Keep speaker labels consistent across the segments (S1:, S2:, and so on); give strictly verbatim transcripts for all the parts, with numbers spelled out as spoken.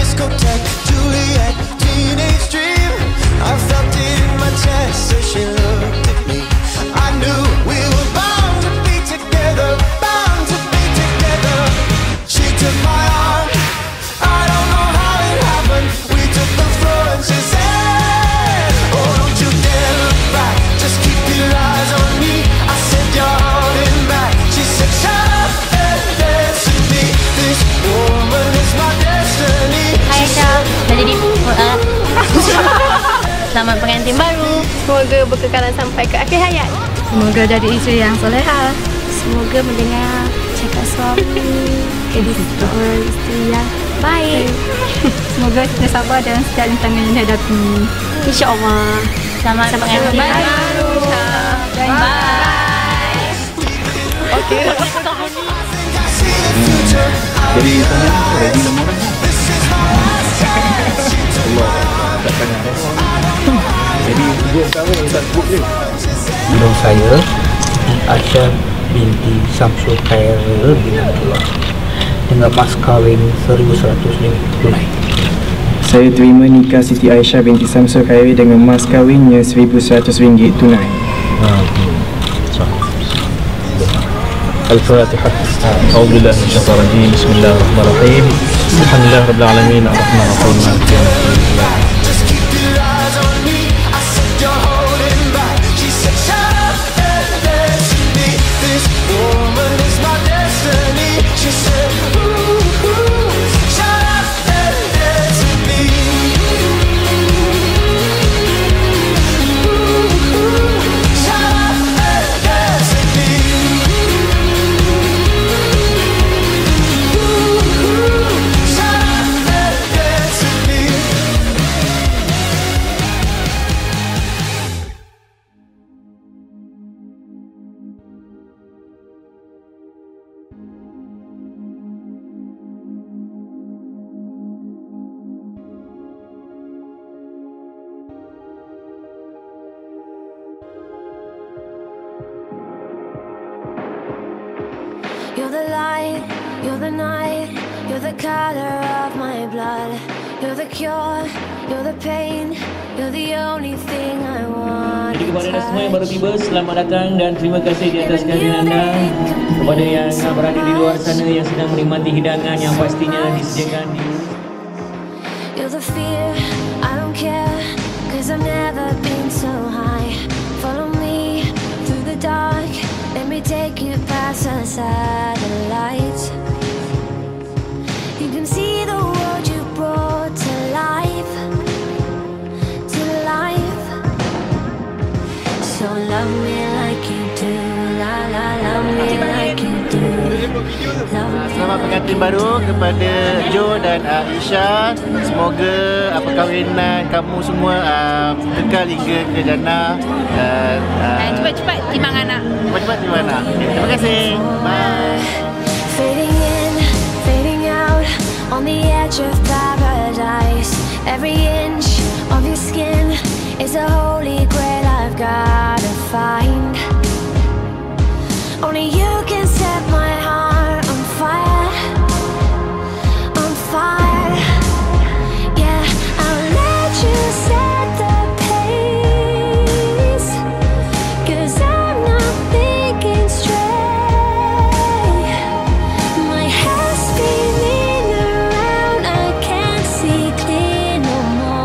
S1: discotheque, Juliet, teenage dream. I felt it in my chest as she looked at me. I knew we were bound to be together, bound to be together. She took my arm, I don't know how it happened. We took the floor and she said, oh, don't you dare look back, just keep your eyes on me. I said, you're holding back. She said, shut up and dance with me. This woman is my destiny.
S2: Hai Aisyah, dah jadi uh, selamat pengantin baru.
S3: Semoga berkekalan sampai ke akhir hayat.
S4: Semoga jadi isteri yang soleha.
S2: Semoga mendengar cakap suami jadi seorang isteri yang baik.
S4: Semoga kita sabar dan setia rintangan yang dihadapi.
S2: InsyaAllah. Selamat pengantin baru. Bye.
S3: Okey.
S5: Jadi tanya ready nama orang. Allah tak tanya. Jadi gua tahu tak sebut je.
S6: Nama saya Aisyah binti Samsul Khairil bin Abdullah dengan mas kahwin seribu seratus ringgit tunai.
S7: Saya terima nikah Siti Aisyah binti Samsul Khairil dengan mas kahwinnya seribu seratus ringgit tunai.
S5: Al-Fatihah. A'udzubillahi minasyaitonir rajim. Bismillahirrahmanirrahim. Alhamdulillahirabbil alamin. Arrahmanirrahim. Maliki yaumiddin.
S8: You're the light, you're the night, you're the color of my blood. You're the cure, you're the pain, you're the only thing I want.
S9: Jadi kepada anda semua yang baru tiba, selamat datang dan terima kasih di atas kehadiran anda. Kepada yang berada di luar sana yang sedang menikmati hidangan yang pastinya disediakan di
S8: You're the fear, I don't care, cause I've never been so high. Follow me through the dark, let me take you past the satellites. You can see the world you brought to life, to life. So love me like you do, la la, love me like you do.
S10: Selamat pengantin baru kepada Jo dan Aisyah. Semoga uh, perkahwinan kamu semua uh, kekal hingga ke jannah. Dan uh,
S3: Cepat-cepat timbang anak.
S10: Cepat-cepat timbang anak. Terima kasih. Bye.
S8: Fading in, fading out, on the edge of paradise. Every inch of your skin is a holy grail I've gotta find. Only you can set my heart on fire, on fire. Yeah, I'll let you set the pace, cause I'm not thinking straight. My head's spinning around, I can't see clear no more.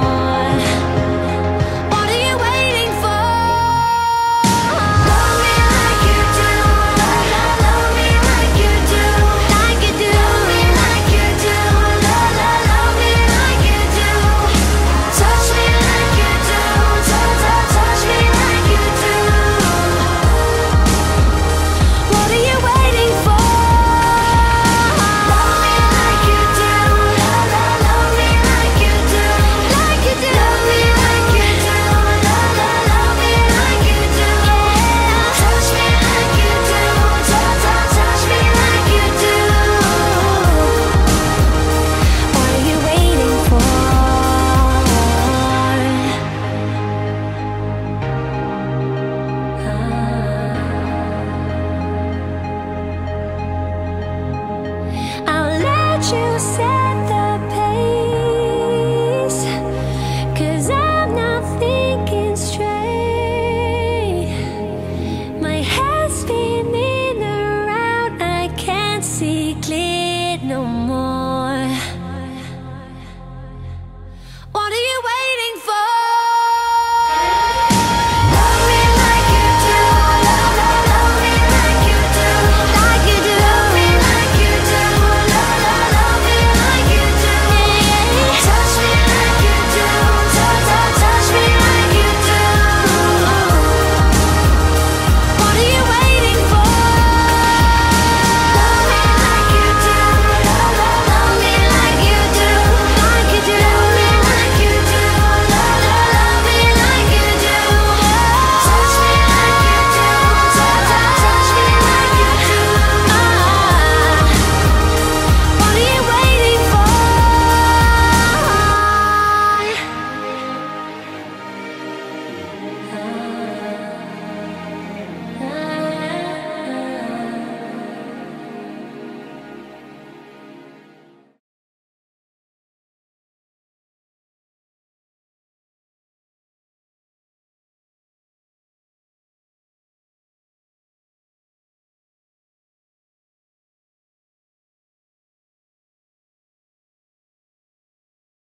S8: What do you